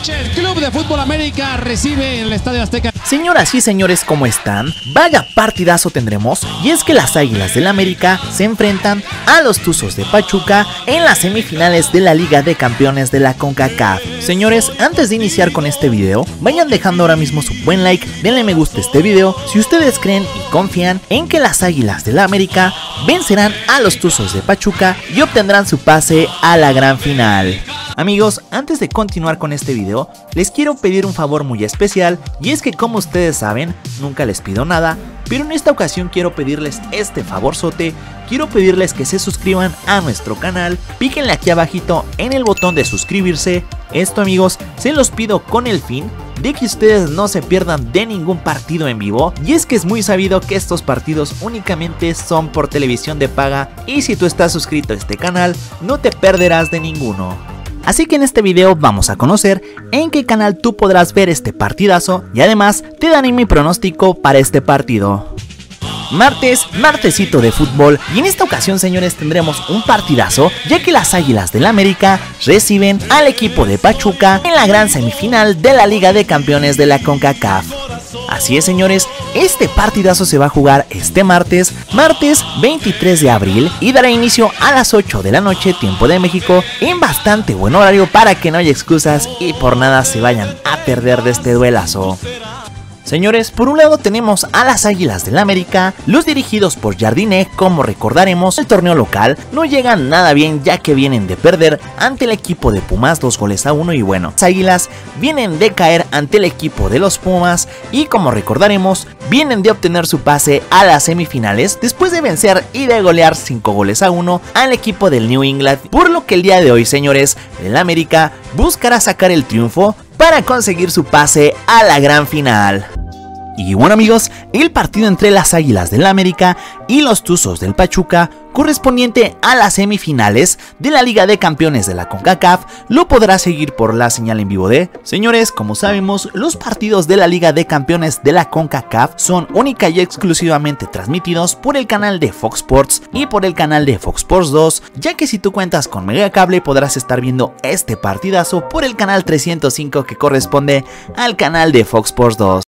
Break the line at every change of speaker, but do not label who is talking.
El Club de Fútbol América recibe en el Estadio Azteca.
Señoras y señores, ¿cómo están? Vaya partidazo tendremos, y es que las Águilas del América se enfrentan a los Tuzos de Pachuca en las semifinales de la Liga de Campeones de la CONCACAF. Señores, antes de iniciar con este video, vayan dejando ahora mismo su buen like, denle me gusta a este video si ustedes creen y confían en que las Águilas del América vencerán a los Tuzos de Pachuca y obtendrán su pase a la gran final. Amigos, antes de continuar con este video, les quiero pedir un favor muy especial, y es que como ustedes saben, nunca les pido nada, pero en esta ocasión quiero pedirles este favorzote. Quiero pedirles que se suscriban a nuestro canal, píquenle aquí abajito en el botón de suscribirse. Esto, amigos, se los pido con el fin de que ustedes no se pierdan de ningún partido en vivo, y es que es muy sabido que estos partidos únicamente son por televisión de paga, y si tú estás suscrito a este canal, no te perderás de ninguno. Así que en este video vamos a conocer en qué canal tú podrás ver este partidazo, y además te daré mi pronóstico para este partido. Martesito de fútbol, y en esta ocasión, señores, tendremos un partidazo, ya que las Águilas del América reciben al equipo de Pachuca en la gran semifinal de la Liga de Campeones de la CONCACAF. Así es, señores, este partidazo se va a jugar este martes 23 de abril, y dará inicio a las 8 de la noche, tiempo de México, en bastante buen horario para que no haya excusas y por nada se vayan a perder de este duelazo. Señores, por un lado tenemos a las Águilas del América, los dirigidos por Jardine. Como recordaremos, el torneo local no llegan nada bien, ya que vienen de perder ante el equipo de Pumas 2-1, y bueno, las Águilas vienen de caer ante el equipo de los Pumas, y como recordaremos, vienen de obtener su pase a las semifinales después de vencer y de golear 5-1 al equipo del New England, por lo que el día de hoy, señores, el América buscará sacar el triunfo para conseguir su pase a la gran final. Y bueno, amigos, el partido entre las Águilas del América y los Tuzos del Pachuca, correspondiente a las semifinales de la Liga de Campeones de la CONCACAF, lo podrá seguir por la señal en vivo de... Señores, como sabemos, los partidos de la Liga de Campeones de la CONCACAF son única y exclusivamente transmitidos por el canal de Fox Sports y por el canal de Fox Sports 2, ya que si tú cuentas con Megacable podrás estar viendo este partidazo por el canal 305, que corresponde al canal de Fox Sports 2.